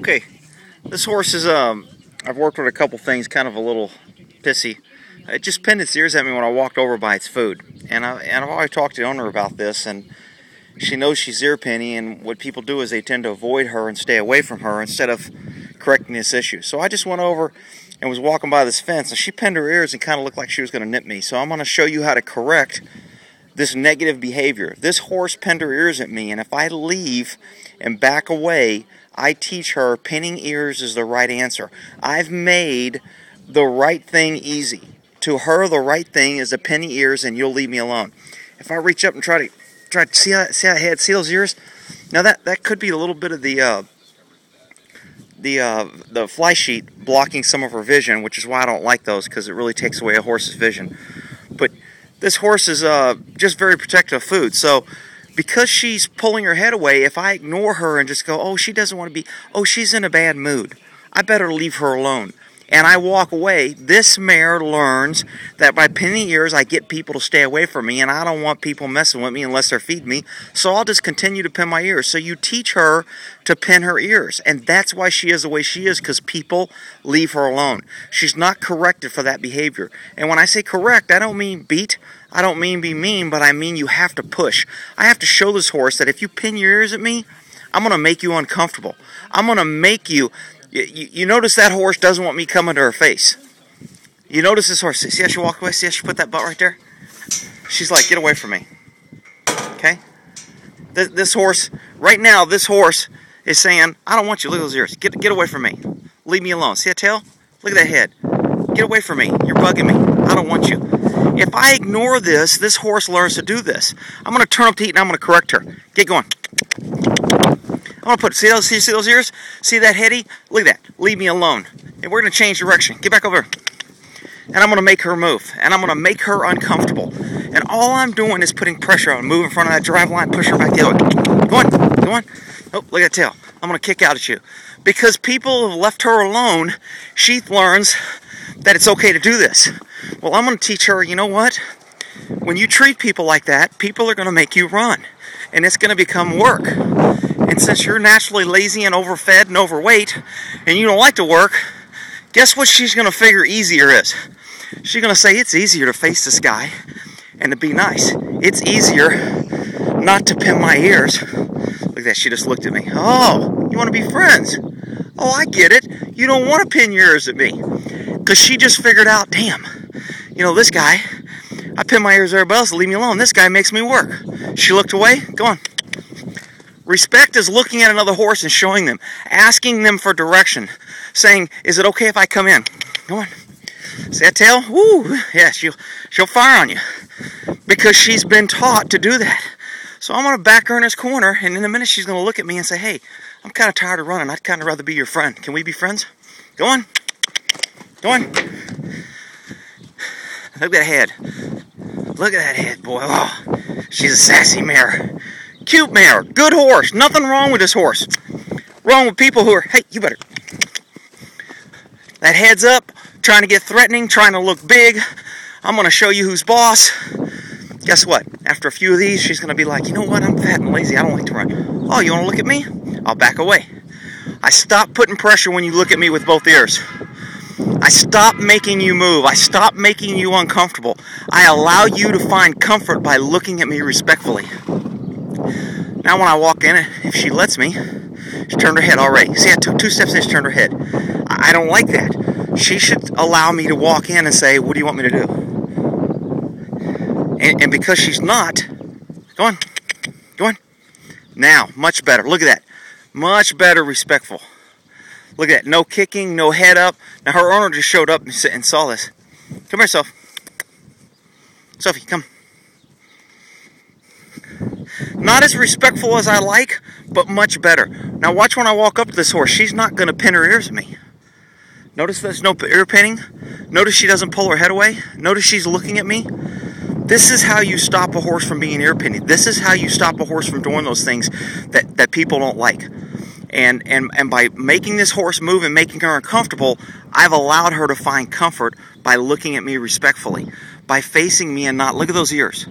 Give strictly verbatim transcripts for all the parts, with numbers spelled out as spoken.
Okay, this horse is, um, I've worked with a couple things, kind of a little pissy. It just pinned its ears at me when I walked over by its food. And, I, and I've already talked to the owner about this, and she knows she's ear pinny, and what people do is they tend to avoid her and stay away from her instead of correcting this issue. So I just went over and was walking by this fence, and she pinned her ears and kind of looked like she was going to nip me. So I'm going to show you how to correct this negative behavior. This horse pinned her ears at me, and if I leave and back away, I teach her pinning ears is the right answer. I've made the right thing easy. To her, the right thing is to pin the ears, and you'll leave me alone. If I reach up and try to try to see how see how I had see those ears, now that that could be a little bit of the uh, the uh, the fly sheet blocking some of her vision, which is why I don't like those, because it really takes away a horse's vision. But this horse is uh, just very protective of food. So because she's pulling her head away, if I ignore her and just go, oh, she doesn't want to be, oh, she's in a bad mood, I better leave her alone, and I walk away, this mare learns that by pinning ears, I get people to stay away from me, and I don't want people messing with me unless they're feeding me, so I'll just continue to pin my ears. So you teach her to pin her ears, and that's why she is the way she is, because people leave her alone. She's not corrected for that behavior. And when I say correct, I don't mean beat, I don't mean be mean, but I mean you have to push. I have to show this horse that if you pin your ears at me, I'm going to make you uncomfortable. I'm going to make you... You, you notice that horse doesn't want me coming to her face. You notice this horse. See how she walked away? See how she put that butt right there? She's like, get away from me. Okay? This, this horse, right now, this horse is saying, I don't want you. Look at those ears. Get, get away from me. Leave me alone. See that tail? Look at that head. Get away from me. You're bugging me. I don't want you. If I ignore this, this horse learns to do this. I'm going to turn up the heat and I'm going to correct her. Get going. I'm going to put, see those, see, see those ears? See that heady? Look at that. Leave me alone. And we're going to change direction. Get back over here. And I'm going to make her move. And I'm going to make her uncomfortable. And all I'm doing is putting pressure on. Move in front of that drive line. Push her back the other way. Go on. Go on. Oh, look at that tail. I'm going to kick out at you. Because people have left her alone, she learns that it's okay to do this. Well, I'm going to teach her, you know what? When you treat people like that, people are going to make you run. And it's going to become work. And since you're naturally lazy and overfed and overweight, and you don't like to work, guess what she's going to figure easier is? She's going to say, it's easier to face this guy and to be nice. It's easier not to pin my ears. Look at that, she just looked at me. Oh, you want to be friends? Oh, I get it. You don't want to pin your ears at me. Because she just figured out, damn, you know, this guy, I pin my ears to everybody else, leave me alone. This guy makes me work. She looked away. Go on. Respect is looking at another horse and showing them, asking them for direction, saying, is it okay if I come in? Go on. See that tail? Woo! Yeah, she'll, she'll fire on you because she's been taught to do that. So I'm going to back her in this corner, and in a minute she's going to look at me and say, hey, I'm kind of tired of running. I'd kind of rather be your friend. Can we be friends? Go on. Go on. Look at that head. Look at that head, boy. Oh, she's a sassy mare. Cute mare, good horse, nothing wrong with this horse. Wrong with people who are, hey, you better. That head's up, trying to get threatening, trying to look big. I'm going to show you who's boss. Guess what? After a few of these, she's going to be like, you know what, I'm fat and lazy, I don't like to run. Oh, you want to look at me? I'll back away. I stop putting pressure when you look at me with both ears. I stop making you move. I stop making you uncomfortable. I allow you to find comfort by looking at me respectfully. Now when I walk in, if she lets me, she turned her head already. See, I took two steps in, she turned her head. I don't like that. She should allow me to walk in and say, what do you want me to do? And, and because she's not, go on, go on. Now, much better. Look at that. Much better respectful. Look at that. No kicking, no head up. Now her owner just showed up and saw this. Come here, Soph. Sophie, come. Not as respectful as I like, but much better. Now watch when I walk up to this horse. She's not going to pin her ears at me. Notice there's no ear pinning. Notice she doesn't pull her head away. Notice she's looking at me. This is how you stop a horse from being ear pinning. This is how you stop a horse from doing those things that, that people don't like. And, and, and by making this horse move and making her uncomfortable, I've allowed her to find comfort by looking at me respectfully. By facing me and not, look at those ears.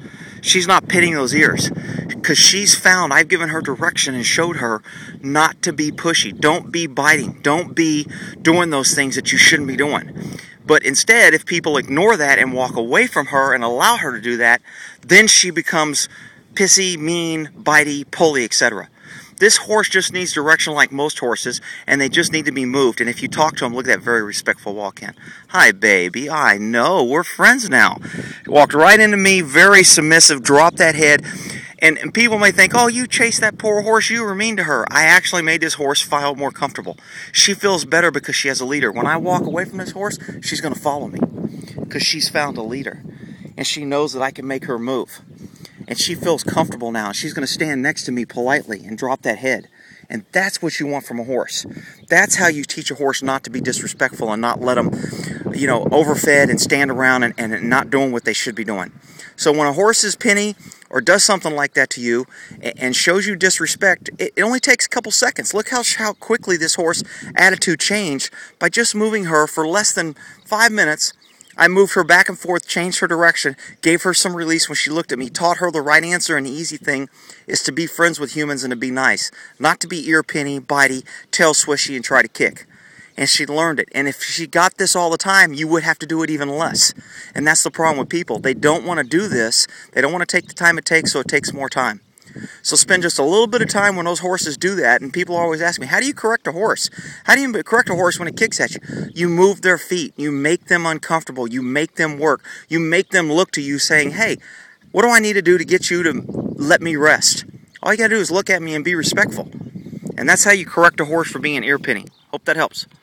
She's not pinning those ears because she's found, I've given her direction and showed her not to be pushy. Don't be biting. Don't be doing those things that you shouldn't be doing. But instead, if people ignore that and walk away from her and allow her to do that, then she becomes pissy, mean, bitey, pulley, et cetera. This horse just needs direction like most horses, and they just need to be moved. And if you talk to them, look at that very respectful walk-in. Hi, baby. I know. We're friends now. Walked right into me, very submissive, dropped that head. And, and people may think, oh, you chased that poor horse. You were mean to her. I actually made this horse feel more comfortable. She feels better because she has a leader. When I walk away from this horse, she's going to follow me because she's found a leader. And she knows that I can make her move. And she feels comfortable now. She's going to stand next to me politely and drop that head. And that's what you want from a horse. That's how you teach a horse not to be disrespectful and not let them, you know, overfed and stand around and, and not doing what they should be doing. So when a horse is penny or does something like that to you and shows you disrespect, it only takes a couple seconds. Look how, how quickly this horse attitude changed by just moving her for less than five minutes. I moved her back and forth, changed her direction, gave her some release when she looked at me, taught her the right answer, and the easy thing is to be friends with humans and to be nice. Not to be ear pinny, bitey, tail swishy, and try to kick. And she learned it. And if she got this all the time, you would have to do it even less. And that's the problem with people. They don't want to do this. They don't want to take the time it takes, so it takes more time. So spend just a little bit of time when those horses do that, and people always ask me, how do you correct a horse? How do you correct a horse when it kicks at you? You move their feet. You make them uncomfortable. You make them work. You make them look to you saying, hey, what do I need to do to get you to let me rest? All you got to do is look at me and be respectful. And that's how you correct a horse for being ear pinning. Hope that helps.